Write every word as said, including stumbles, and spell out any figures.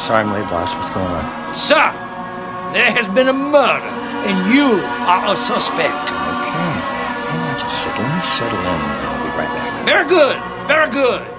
Sorry I'm late, boss. What's going on? Sir, there has been a murder, and you are a suspect. Okay. Hang on just a second. Let me settle in, and I'll be right back. Very good, very good.